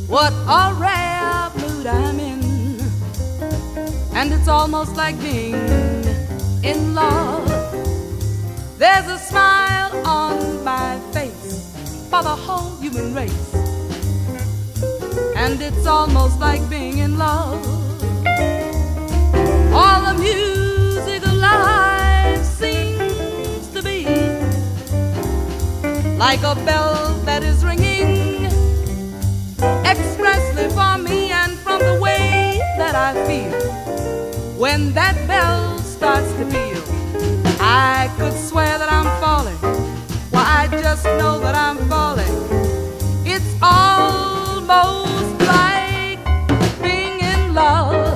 What a rare mood I'm in, and it's almost like being in love. There's a smile on my face for the whole human race, and it's almost like being in love. All the music of life seems to be like a bell that is ringing expressly for me, and from the way that I feel when that bell starts to peal, I could swear that I'm falling. Why, I just know that I'm falling. It's almost like being in love.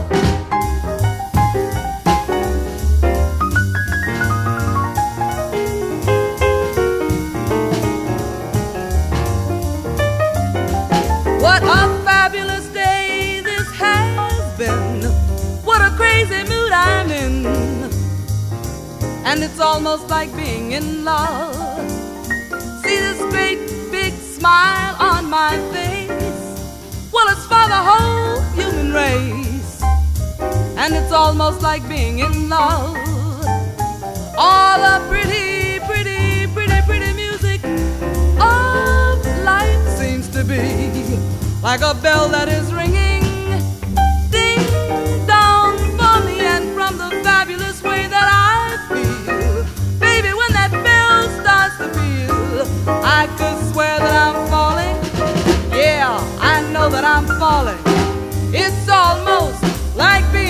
What a fabulous day this has been. What a crazy mood I'm in, and it's almost like being in love. See this great big smile on my face, well, it's for the whole human race, and it's almost like being in love. All the pretty, pretty, pretty, pretty music of life seems to be like a bell that is ringing ding dong for me, and from the fabulous way that I feel, baby, when that bell starts to peal, I could swear that I'm falling. Yeah, I know that I'm falling. It's almost like being